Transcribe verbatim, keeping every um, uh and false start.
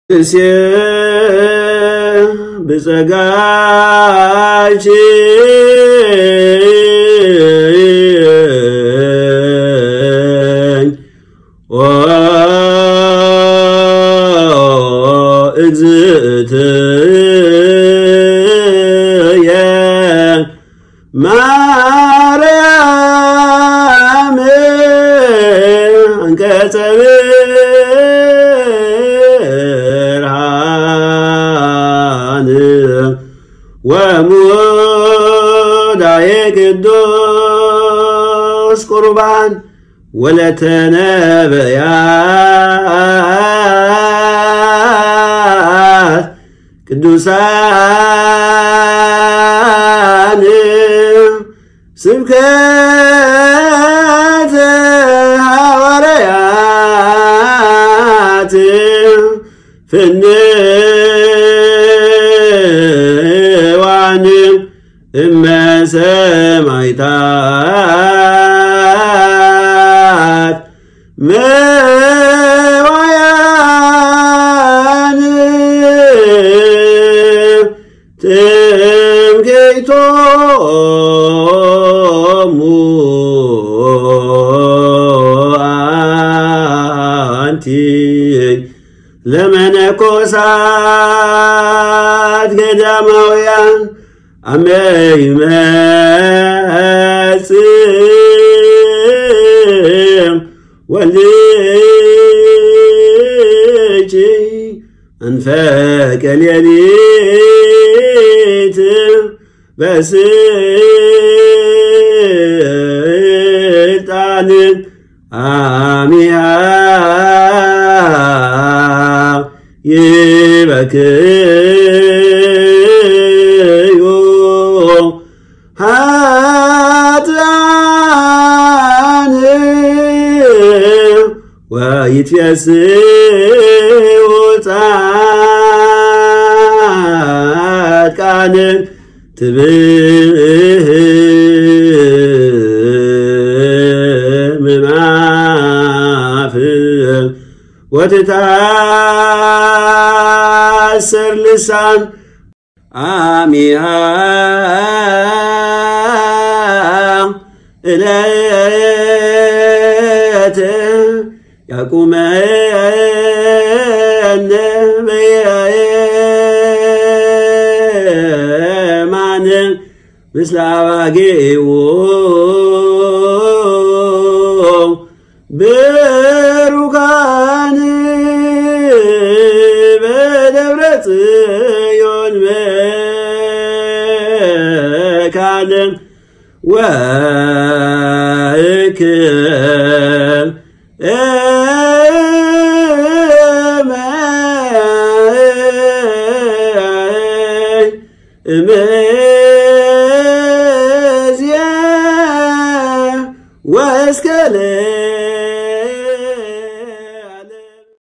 እሴብሕ Xegaki ኦ እግዝእትየ ማርያም አንቀጸ ብርሃን ወሙዳየ ቅዱስ ቁርባን ወለተ ነቢያት ቅዱሳን ስብከተ ሐዋርያት ፍንዋን እመ ሰማዕታት መዋያን ትምክህቶሙ አንቲ ለመነኮሳት ገዳማውያን አመ ይመጽእ ወልጅ እንፈቀ ሌሊት በስልጣን አሚሃ ይበክዩ ኃጥአን ወይትፌስሑ ጻድቃን ትብምማፍ ወትታሰር ልሳን አሚሃ እለተ ያቁመነ በየማነ ምስለ አባግዑ ብሩካን በደብረ ጽዮን መካነ ወእክል እምዝየ ወእስከ